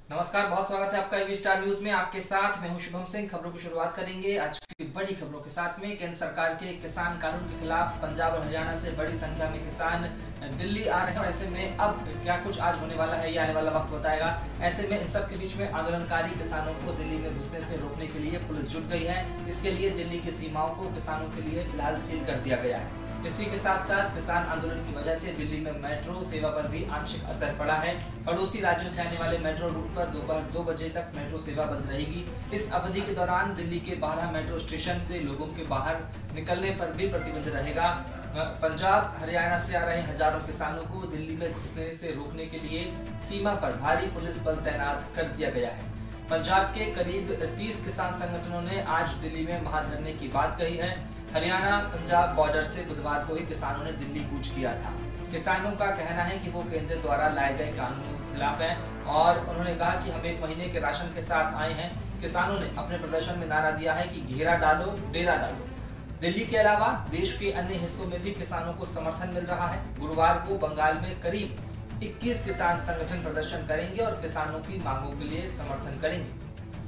नमस्कार, बहुत स्वागत है आपका ईवी स्टार न्यूज में। आपके साथ मैं हूं शुभम सिंह। खबरों की शुरुआत करेंगे आज की बड़ी खबरों के साथ में। केंद्र सरकार के किसान कानून के खिलाफ पंजाब और हरियाणा से बड़ी संख्या में किसान दिल्ली आ रहे हैं और ऐसे में अब क्या कुछ आज होने वाला है, ये आने वाला वक्त बताएगा। ऐसे में इन सब के बीच में आंदोलनकारी किसानों को दिल्ली में घुसने से रोकने के लिए पुलिस जुट गई है। इसके लिए दिल्ली की सीमाओं को किसानों के लिए फिलहाल सील कर दिया गया है। इसी के साथ साथ किसान आंदोलन की वजह से दिल्ली में मेट्रो सेवा पर भी आंशिक असर पड़ा है। पड़ोसी राज्यों से आने वाले मेट्रो रूट पर दोपहर 2 बजे तक मेट्रो सेवा बंद रहेगी। इस अवधि के दौरान दिल्ली के 12 मेट्रो स्टेशन से लोगों के बाहर निकलने पर भी प्रतिबंध रहेगा। पंजाब हरियाणा से आ रहे हजारों किसानों को दिल्ली में घुसने से रोकने के लिए सीमा पर भारी पुलिस बल तैनात कर दिया गया है। पंजाब के करीब 30 किसान संगठनों ने आज दिल्ली में महाधरने की बात कही है। हरियाणा पंजाब बॉर्डर से बुधवार को ही किसानों ने दिल्ली कूच किया था। किसानों का कहना है कि वो केंद्र द्वारा लाए गए कानूनों के खिलाफ हैं और उन्होंने कहा कि हम 1 महीने के राशन के साथ आए हैं। किसानों ने अपने प्रदर्शन में नारा दिया है कि घेरा डालो, डेरा डालो। दिल्ली के अलावा देश के अन्य हिस्सों में भी किसानों को समर्थन मिल रहा है। गुरुवार को बंगाल में करीब 21 किसान संगठन प्रदर्शन करेंगे और किसानों की मांगों के लिए समर्थन करेंगे।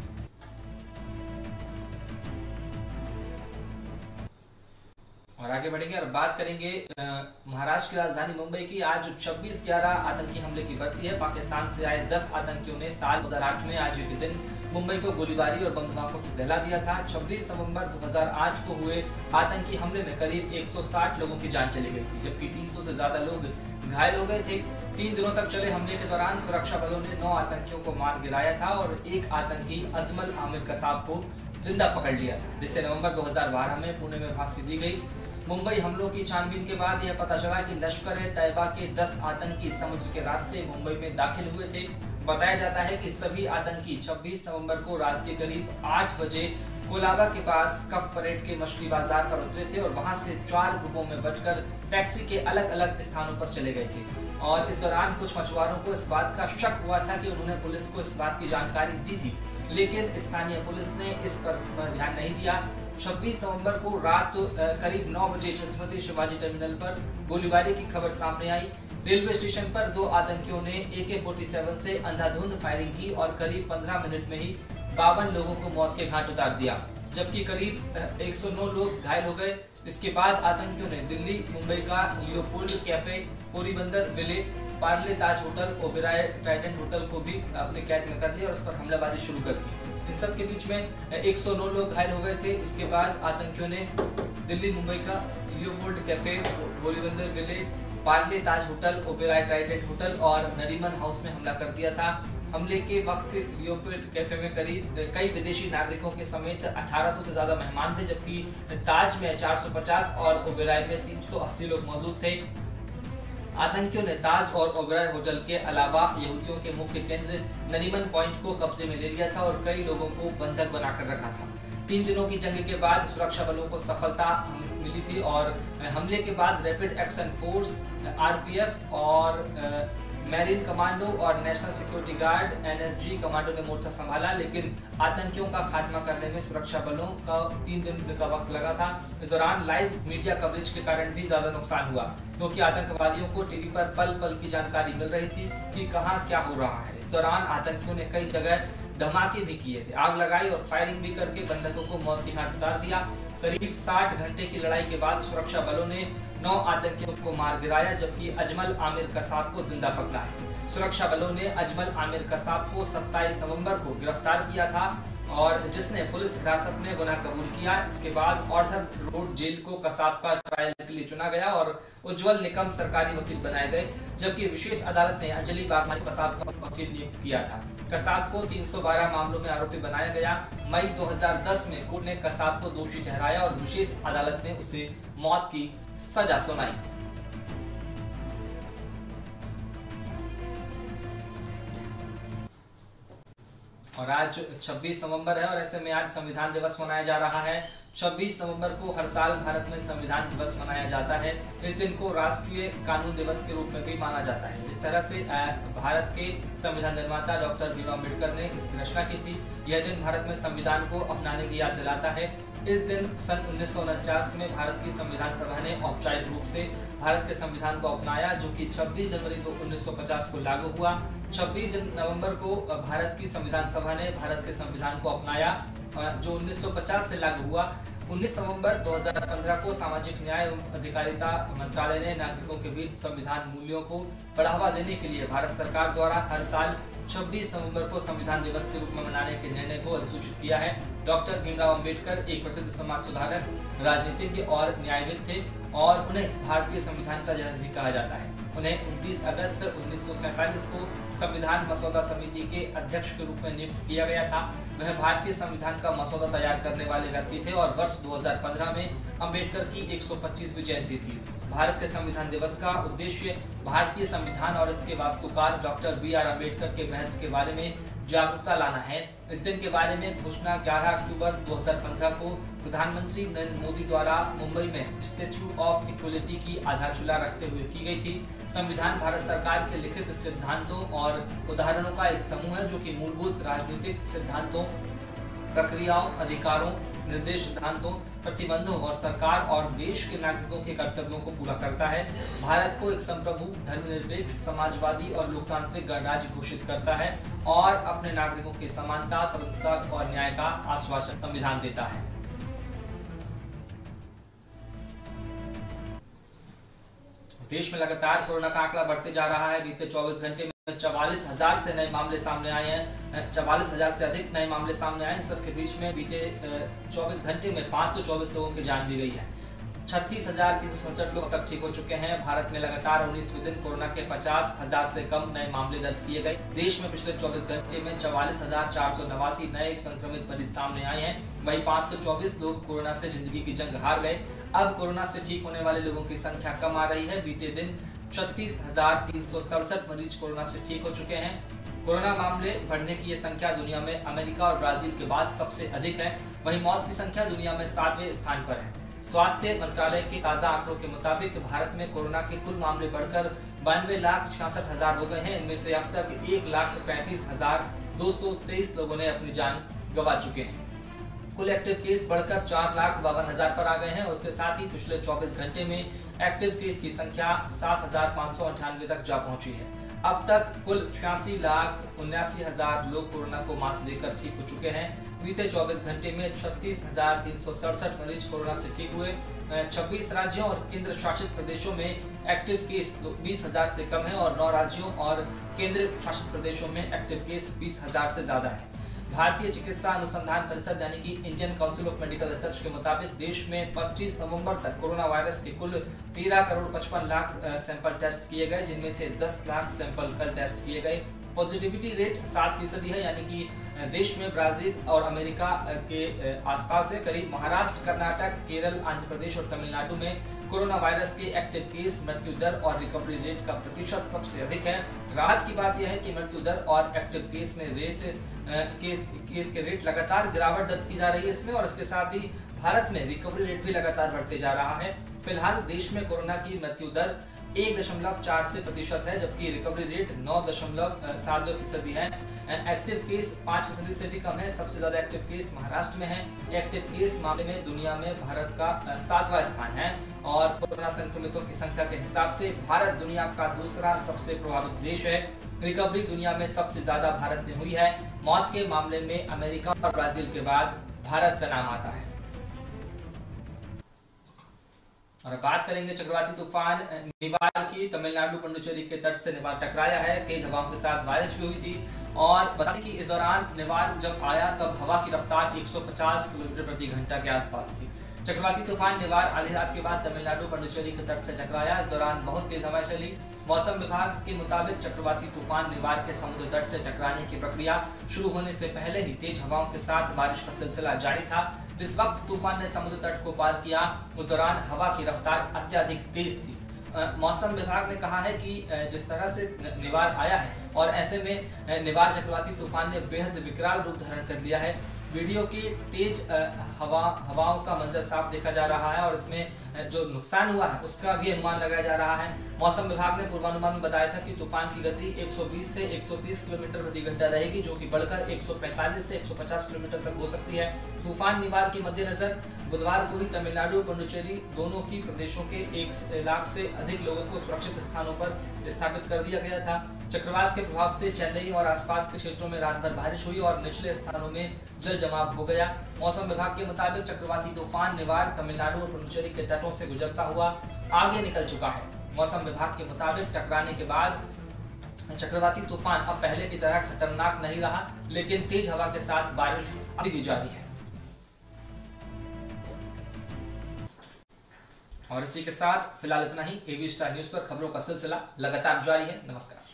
और आगे बढ़ेंगे और बात करेंगे महाराष्ट्र की राजधानी मुंबई की। आज 26/11 आतंकी हमले की बरसी है। पाकिस्तान से आए 10 आतंकियों ने साल 2008 में आज के दिन मुंबई को गोलीबारी और बम धमाकों से दहला दिया था। 26 नवंबर 2008 को हुए आतंकी हमले में करीब 160 लोगों की जान चली गई थी, जबकि 300 से ज्यादा लोग घायल हो गए थे। 3 दिनों तक चले हमले के दौरान सुरक्षा बलों ने 9 आतंकियों को मार गिराया था और एक आतंकी अजमल आमिर कसाब को जिंदा पकड़ लिया था, जिसे नवंबर 2012 में पुणे में फांसी दी गई। मुंबई हमलों की छानबीन के बाद यह पता चला कि लश्कर-ए-तैयबा के 10 आतंकी समुद्र के रास्ते मुंबई में दाखिल हुए थे। बताया जाता है कि सभी आतंकी 26 नवंबर को रात के करीब 8 बजे कोलाबा के पास कफ परेड के मछली बाजार पर उतरे थे और वहां से 4 ग्रुपों में बंटकर टैक्सी के अलग अलग स्थानों पर चले गए थे। और इस दौरान कुछ मछुआरों को इस बात का शक हुआ था कि उन्होंने पुलिस को इस बात की जानकारी दी थी, लेकिन स्थानीय पुलिस ने इस पर ध्यान नहीं दिया। 26 नवंबर को रात करीब 9 बजे छत्रपति शिवाजी टर्मिनल पर गोलीबारी की खबर सामने आई। रेलवे स्टेशन पर 2 आतंकियों ने AK-47 से अंधाधुंध फायरिंग की और करीब 15 मिनट में ही 52 लोगों को मौत के घाट उतार दिया, जबकि करीब 109 लोग घायल हो गए। इसके बाद आतंकियों ने दिल्ली, मुंबई का Leopold cafe, Porbandar Vile, Parle Taj hotel, Oberoi Trident hotel को भी अपने कैद में कर लिया और उस पर हमलावरी शुरू कर दी। इन सब के बीच में 109 लोग घायल हो गए थे। इसके बाद आतंकियों ने दिल्ली, मुंबई का Leopold cafe, Porbandar Vile, Parle Taj hotel, Oberoi Trident hotel और नरीमन हाउस में हमला कर दिया था। हमले के वक्त लियोपोल्ड कैफे में करीब कई विदेशी नागरिकों के समेत 1800 से ज्यादा मेहमान थे, जबकि ताज में 450 और ओबेरॉय में 380 लोग मौजूद थे। आतंकियों ने ताज और ओबेरॉय होटल के अलावा यहूदियों के मुख्य केंद्र नरीमन पॉइंट को कब्जे में ले लिया था और कई लोगों को बंधक बनाकर रखा था। 3 दिनों की जंग के बाद सुरक्षा बलों को सफलता मिली थी और हमले के बाद रैपिड एक्शन फोर्स, RPF और मैरीन कमांडो और national security guard NSG commando ने मोर्चा संभाला, लेकिन आतंकियों का खात्मा करने में सुरक्षा बलों का 3 दिन का वक्त लगा था। इस दौरान लाइव मीडिया कवरेज के कारण भी ज्यादा नुकसान हुआ, क्योंकि आतंकवादियों को टीवी पर पल पल की जानकारी मिल रही थी कि कहां क्या हो रहा है। इस दौरान आतंकियों ने कई जगह धमाके भी किए थे, आग लगाई और फायरिंग भी करके बंधकों को मौत के घाट उतार दिया। करीब 60 घंटे की लड़ाई के बाद सुरक्षा बलों ने 9 आतंकियों को मार गिराया, जबकि अजमल आमिर कसाब को जिंदा पकड़ा है। सुरक्षा बलों ने अजमल आमिर कसाब को 27 नवंबर को गिरफ्तार किया था और जिसने पुलिस हिरासत में गुनाह कबूल किया। इसके बाद ऑर्थर रोड जेल को कसाब का ट्रायल के लिए चुना गया और उज्जवल निकम सरकारी वकील बनाए गए, जबकि विशेष अदालत ने अंजलि बागमानी कसाब का वकील नियुक्त किया था। कसाब को 312 मामलों में आरोपी बनाया गया। मई 2010 में कोर्ट ने कसाब को दोषी ठहराया और विशेष अदालत ने उसे मौत की सजा सुनाई। और आज 26 नवंबर है और ऐसे में आज संविधान दिवस मनाया जा रहा है। 26 नवंबर को हर साल भारत में संविधान दिवस मनाया जाता है। इस दिन को राष्ट्रीय कानून दिवस के रूप में भी माना जाता है। इस तरह से भारत के संविधान निर्माता डॉक्टर भीमराव अम्बेडकर ने इसकी रचना की थी। यह दिन भारत में संविधान को अपनाने की याद दिलाता है। इस दिन सन 1949 में भारत की संविधान सभा ने औपचारिक रूप से भारत के संविधान को अपनाया, जो कि 26 जनवरी 1950 को लागू हुआ। 26 नवंबर को भारत की संविधान सभा ने भारत के संविधान को अपनाया, जो 1950 से लागू हुआ। 19 नवंबर 2015 को सामाजिक न्याय एवं अधिकारिता मंत्रालय ने नागरिकों के बीच संविधान मूल्यों को बढ़ावा देने के लिए भारत सरकार द्वारा हर साल 26 नवंबर को संविधान दिवस के रूप में मनाने के निर्णय को अधिसूचित किया है। डॉक्टर भीमराव अंबेडकर एक प्रसिद्ध समाज सुधारक, राजनीतिज्ञ और न्यायविद थे और उन्हें भारतीय संविधान का जनक भी कहा जाता है। उन्हें 29 अगस्त 1947 को संविधान मसौदा समिति के अध्यक्ष के रूप में नियुक्त किया गया था। वह भारतीय संविधान का मसौदा तैयार करने वाले व्यक्ति थे और वर्ष 2015 में अंबेडकर की 125वीं जयंती थी। भारत के संविधान दिवस का उद्देश्य भारतीय संविधान और इसके वास्तुकार डॉक्टर बी.आर. अम्बेडकर के महत्व के बारे में जागरूकता लाना है। इस दिन के बारे में घोषणा 11 अक्टूबर 2015 को प्रधानमंत्री नरेंद्र मोदी द्वारा मुंबई में स्टैच्यू ऑफ इक्वलिटी की आधारशिला रखते हुए की गई थी। संविधान भारत सरकार के लिखित सिद्धांतों और उदाहरणों का एक समूह है, जो कि मूलभूत राजनीतिक सिद्धांतों, प्रक्रियाओं, अधिकारों, निर्देश सिद्धांतों, प्रतिबंधों और सरकार और देश के नागरिकों के कर्तव्यों को पूरा करता है। भारत को एक संप्रभु, धर्मनिरपेक्ष, समाजवादी और लोकतांत्रिक गणराज्य घोषित करता है और अपने नागरिकों की समानता, स्वतंत्रता और न्याय का आश्वासन संविधान देता है। देश में लगातार कोरोना का आंकड़ा बढ़ते जा रहा है। बीते 24 घंटे में 44,000 से नए मामले सामने आए हैं। 44,000 से अधिक नए मामले सामने आए। इन सबके बीच में बीते 24 घंटे में 524 लोगों की जान भी गई है। 36,367 लोग अब तक ठीक हो चुके हैं। भारत में लगातार 19वें दिन कोरोना के 50,000 से कम नए मामले दर्ज किए गए। देश में पिछले 24 घंटे में 44,489 नए संक्रमित मरीज सामने आए हैं। वहीं 524 लोग कोरोना से जिंदगी की जंग हार गए। अब कोरोना से ठीक होने वाले लोगों की संख्या कम आ रही है। बीते दिन 36,367 मरीज कोरोना से ठीक हो चुके हैं। कोरोना मामले बढ़ने की ये संख्या दुनिया में अमेरिका और ब्राजील के बाद सबसे अधिक है। वहीं मौत की संख्या दुनिया में 7वें स्थान पर है। स्वास्थ्य मंत्रालय के ताजा आंकड़ों के मुताबिक भारत में कोरोना के कुल मामले बढ़कर 92,66,000 हो गए हैं। इनमें से अब तक 1,35,223 लोगों ने अपनी जान गंवा चुके हैं। कुल एक्टिव केस बढ़कर 4,52,000 पर आ गए हैं। उसके साथ ही पिछले 24 घंटे में एक्टिव केस की संख्या 7,598 तक जा पहुंची है। अब तक कुल 86,79,000 लोग कोरोना को मात देकर ठीक हो चुके हैं। बीते 24 घंटे में 36,367 मरीज कोरोना से ठीक हुए। 26 राज्यों और केंद्र शासित प्रदेशों में एक्टिव केस 20,000 से कम है और 9 राज्यों और केंद्र शासित प्रदेशों में एक्टिव केस 20,000 से ज्यादा है। भारतीय चिकित्सा अनुसंधान परिषद यानी कि Indian council of medical research के मुताबिक देश में 25 नवंबर तक कोरोना वायरस के कुल 13,55,00,000 सैंपल टेस्ट किए गए, जिनमें से 10 लाख सैंपल कल टेस्ट किए गए। पॉजिटिविटी रेट 7% है, यानी कि देश में ब्राजील और अमेरिका के आसपास है। करीब महाराष्ट्र, कर्नाटक, केरल, आंध्र प्रदेश और तमिलनाडु में कोरोना वायरस के एक्टिव केस, मृत्यु दर और रिकवरी रेट का प्रतिशत सबसे अधिक है। राहत की बात यह है कि मृत्यु दर और एक्टिव केस में केस के रेट लगातार गिरावट दर्ज की जा रही है इसमें, और इसके साथ ही भारत में रिकवरी रेट भी लगातार बढ़ते जा रहा है। फिलहाल देश में कोरोना की मृत्यु दर 1.4% है, जबकि रिकवरी रेट 9.72% है। एक्टिव केस 5% से भी कम है। सबसे ज्यादा एक्टिव केस महाराष्ट्र में है। एक्टिव केस मामले में दुनिया में भारत का 7वां स्थान है और कोरोना संक्रमितों की संख्या के हिसाब से भारत दुनिया का दूसरा सबसे प्रभावित देश है। रिकवरी दुनिया में सबसे ज्यादा भारत में हुई है। मौत के मामले में अमेरिका और ब्राजील के बाद भारत का नाम आता है। और बात करेंगे चक्रवाती तूफान निवार की। तमिलनाडु पुडुचेरी के तट से निवार टकराया है। तेज हवाओं के साथ बारिश भी हुई थी और बता दें कि इस दौरान निवार जब आया तब हवा की रफ्तार 150 किलोमीटर प्रति घंटा के आसपास थी। चक्रवाती तूफान निवार आधी रात के बाद तमिलनाडु पुडुचेरी के तट से टकराया। इस दौरान बहुत तेज हवाएं चली। मौसम विभाग के मुताबिक चक्रवाती तूफान निवार के समुद्र तट से टकराने की प्रक्रिया शुरू होने से पहले ही तेज हवाओं के साथ बारिश का सिलसिला जारी था। जिस वक्त तूफान ने समुद्र तट को पार किया उस दौरान हवा की रफ्तार अत्यधिक तेज थी। मौसम विभाग ने कहा है कि जिस तरह से निवार आया है और ऐसे में निवार चक्रवाती तूफान ने बेहद विकराल रूप धारण कर लिया है। वीडियो की तेज हवाओं का मंजर साफ देखा जा रहा है और इसमें जो नुकसान हुआ है उसका भी अनुमान लगाया जा रहा है। मौसम विभाग ने पूर्वानुमान में बताया था कि तूफान की गति 120 से 130 किलोमीटर प्रति घंटा रहेगी, जो कि बढ़कर 145 से 150 किलोमीटर तक हो सकती है। तूफान निवार के मद्देनजर बुधवार को ही तमिलनाडु पुडुचेरी दोनों की प्रदेशों के 1 लाख से अधिक लोगों को सुरक्षित स्थानों पर स्थापित कर दिया गया था। चक्रवात के प्रभाव से चेन्नई और आसपास के क्षेत्रों में रात भर बारिश हुई और निचले स्थानों में जल जमाव हो गया। मौसम विभाग के मुताबिक चक्रवाती तूफान निवार तमिलनाडु और पुडुचेरी के तटों से गुजरता हुआ आगे निकल चुका है। मौसम विभाग के मुताबिक टकराने के बाद चक्रवाती तूफान अब पहले की तरह खतरनाक नहीं रहा, लेकिन तेज हवा के साथ बारिश अभी भी जारी है। और इसी के साथ फिलहाल इतना ही। एबी स्टार न्यूज पर खबरों का सिलसिला लगातार जारी है। नमस्कार।